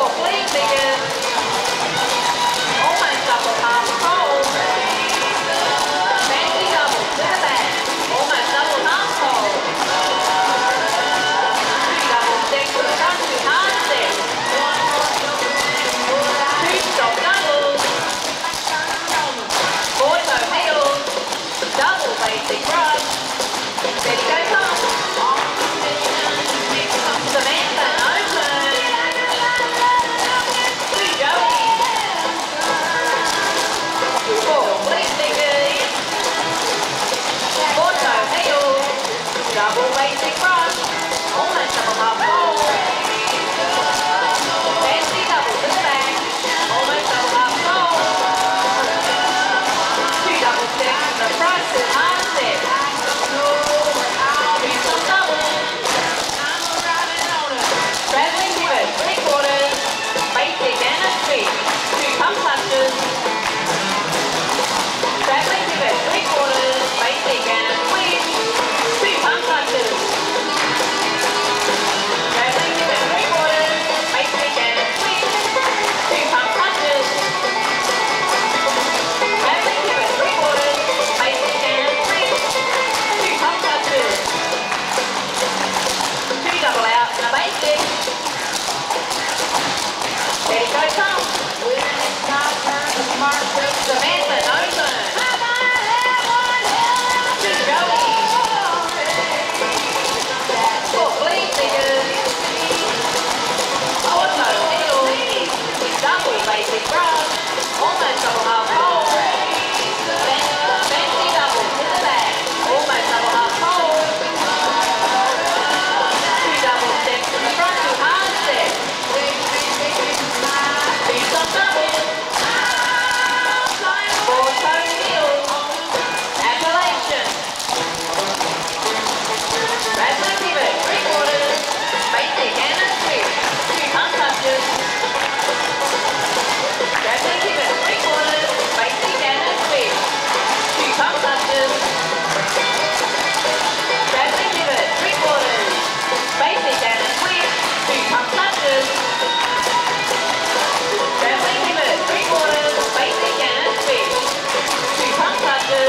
4 flea fingers, almost double half pole, fancy double to the back, almost double half pole, 2 double steps to the front, 2 hard steps, 2 stop doubles, 4 toe heels, double basic brush, steady go pump, Samantha no turn, 2 Joey, 4 flea fingers, 4 toe heels, double basic brush, almost double half pole, fancy double to the back, almost double half pole, 2 double steps to the front, 2 hard steps, 2 stop doubles, straddling pivot, 3/4, basic and a switch, 2 pump touches, straddling pivot, 3/4, basic and a switch, 2 pump touches, straddling pivot, 3/4, basic and a switch, 2 pump touches, straddling pivot, 3/4, basic and a switch, 2 pump touches, 2 double out and a basic, steady go pump, Samantha no turn, 2 Joey, 4 flea fingers, 4 toe heels, double basic brush, almost double half pole, fancy double to the back, almost double half pole, 2 double steps to the front, 2 hard steps, 2 stop doubles, 4 toe heels, appellation, straddling pivot, 3/4, basic and a switch, 2 pump touches, straddling pivot, 3/4, basic and a switch, 2 pump touches, straddling pivot, 3/4, basic and a switch, 2 pump touches, straddling pivot, 3/4, basic and a switch, 2 pump touches,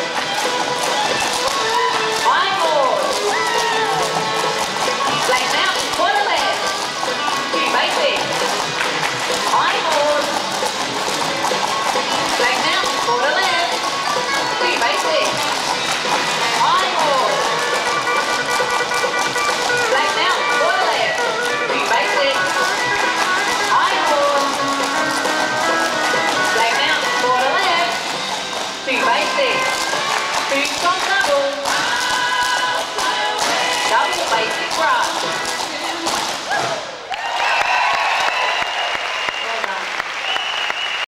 high board, black mountain, quarter left, 2 basic, high board, black mountain, quarter left, 2 basic,